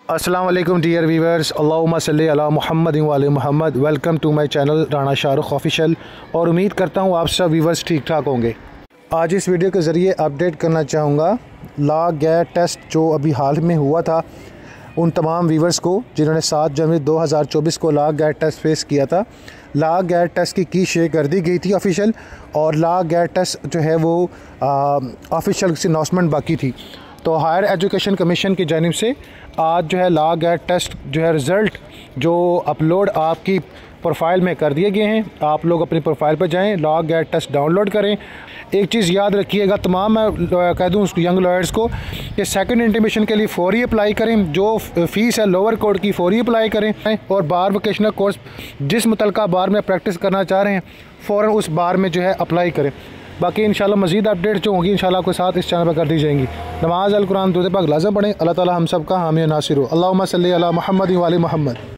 अस्सलाम वालेकुम dear viewers, अल्लाहुम्मा सल्ली अला मुहम्मद व आले Muhammad. Welcome to my channel Rana Shahrukh official और उम्मीद करता हूँ आप सब वीवर्स ठीक ठाक होंगे। आज इस वीडियो के ज़रिए अपडेट करना चाहूँगा लॉ गैट टेस्ट जो अभी हाल में हुआ था उन तमाम वीवर्स को जिन्होंने 7 जनवरी 2024 को लॉ गैट टेस्ट फेस किया था। लॉ गैट टेस्ट की शेयर कर दी गई थी ऑफिशियल, और लॉ गैट टेस्ट जो है वो ऑफिशियल से अनाउंसमेंट बाकी थी। तो हायर एजुकेशन कमीशन की जानिब से आज जो है लॉ गैट टेस्ट जो है रिज़ल्ट जो अपलोड आपकी प्रोफाइल में कर दिए गए हैं। आप लोग अपनी प्रोफाइल पर जाएं, लॉ गैट टेस्ट डाउनलोड करें। एक चीज़ याद रखिएगा, तमाम मैं कह दूँ यंग लॉयर्स को कि सेकंड इंटीमेशन के लिए फौरी अप्लाई करें। जो फ़ीस है लोअर कोर्ट की फौरी अप्लाई करें, और बार वोकेशनल कोर्स जिस मुतलका बार में प्रैक्टिस करना चाह रहे हैं फ़ौरन उस बार में जो है अप्लाई करें। बाकी इंशाल्लाह मज़ीद अपडेट जो होंगी इंशाल्लाह आपके साथ इस चैनल पर कर दी जाएंगी। नमाज अल कुरान दुरूद पाक लाज़िम पढ़ें। अल्लाह ताला हम सब का हामी नासिर हो। अल्लाहुम्मा सल्ली अला मुहम्मद व आले मुहम्मद।